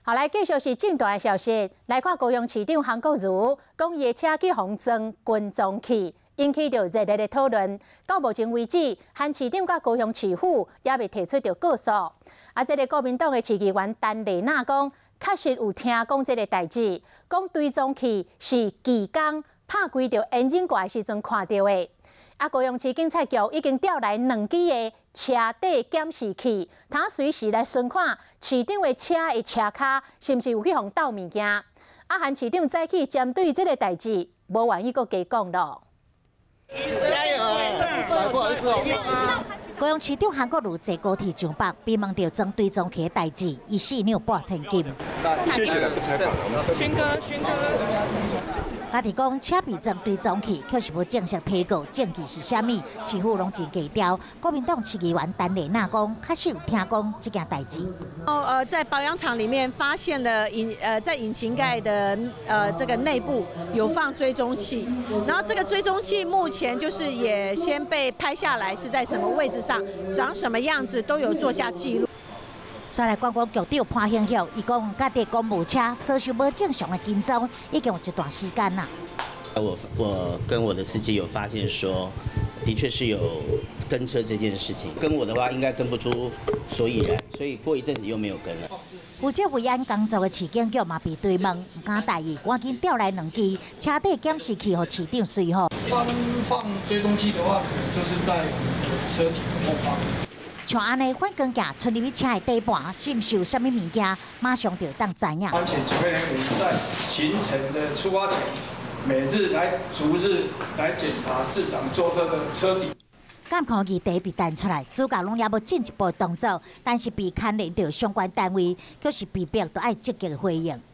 后来继续是正大的消息，来看高雄市长韩国瑜讲伊的车去封装军装去，引起着热烈的讨论。到目前为止，韩市长甲高雄市府也未提出着告诉。这个国民党的市议员陈丽娜讲，确实有听讲这个代志，讲追踪器是技工拍开着引擎盖时阵看到的。高雄市警察局已经调来2支的车底检视器，他随时来巡看市长的车的车卡是毋是有去互倒物件。韩市长早起针对这个代志，无愿意阁加讲咯。 加油！不好意思哦。 高雄市长韩国瑜坐高铁上北，被问到装追踪器的代志，伊48千金。 谢谢采访，轩哥。 家己讲车被装追踪器，却是无正式提告，证据是啥物？市府拢真低调。国民党市议员陈丽娜讲，确实有听讲这件代志。 在保养厂里面发现了在引擎盖的这个内部有放追踪器，然后这个追踪器目前就是也先被拍下来，是在什么位置上，长什么样子都有做下记录。 再来，观光局长潘兴旭，伊讲家己公务车遭受无正常的跟踪，已经有一段时间啦。 我跟我的司机有发现说，的确是有跟车这件事情。跟我的话，应该跟不出所以然，所以过一阵子又没有跟了。 负责维安工作的市警局嘛被追问，唔敢大意，赶紧调来2支车底检视器，互市长随后。 放追踪器的话，可能就是在车体的后方。 像安尼反光镜伸入去车的底盘，是毋是有啥物物件，马上就当知影。 安全警卫人员在行程的出发前，每日逐日来检查市长坐车的车底。 监控仪第一被弹出来，主角拢也无进一步动作，但是被牵连到相关单位，却是被逼都爱积极回应。